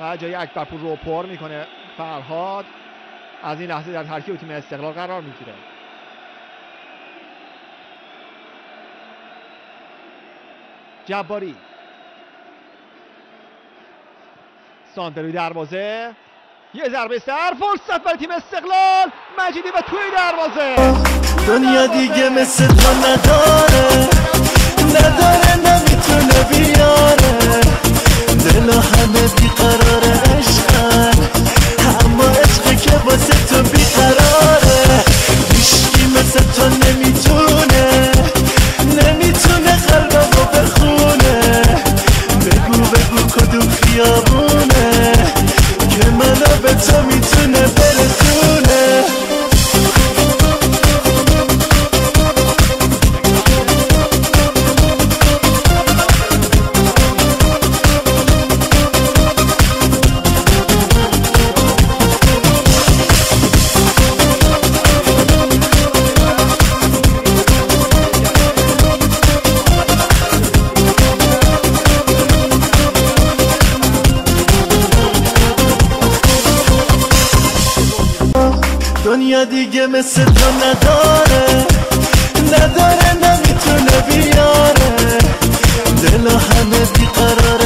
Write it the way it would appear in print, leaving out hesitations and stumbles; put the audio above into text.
و جای اکبرپور رو پر میکنه فرهاد. از این لحظه در ترکیب تیم استقلال قرار میگیره. جباری، سانتروی دروازه، یه ضربه سر، فرصت برای تیم استقلال. مجیدی و توی دروازه. دنیا دیگه مثل تو نداره نمیتونه بیاره، دل همه بیقراره عشقن، اما عشقه که واسه تو بیقراره. هیچکی مثل تو نمیتونه قلبمو بخونه. بگو کدوم خیابونه که منو به تو میتونه برسونه. دنیا دیگه مثل تو نداره نمیتونه بیاره، دل همه بیقراره